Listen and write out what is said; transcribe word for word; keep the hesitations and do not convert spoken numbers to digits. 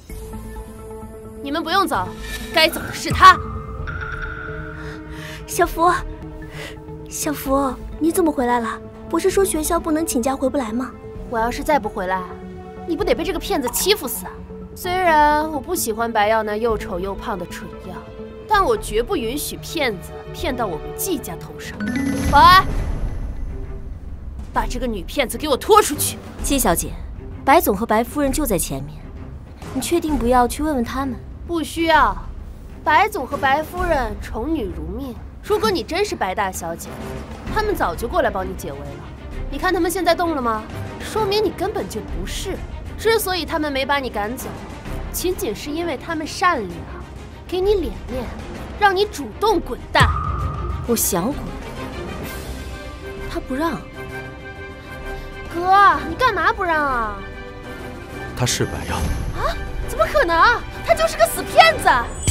你们不用走，该走的是他。 小福，小福，你怎么回来了？不是说学校不能请假回不来吗？ 我要是再不回来，你不得被这个骗子欺负死啊！虽然我不喜欢白耀那又丑又胖的蠢样，但我绝不允许骗子骗到我们季家头上。保安，把这个女骗子给我拖出去！ 季小姐，白总和白夫人就在前面，你确定不要去问问他们？ 不需要，白总和白夫人宠女如命。如果你真是白大小姐，他们早就过来帮你解围了。你看他们现在动了吗？说明你根本就不是。之所以他们没把你赶走，仅仅是因为他们善良，给你脸面，让你主动滚蛋。 我想滚，他不让。 哥，你干嘛不让啊？ 他是白耀啊？怎么可能？他就是个死骗子！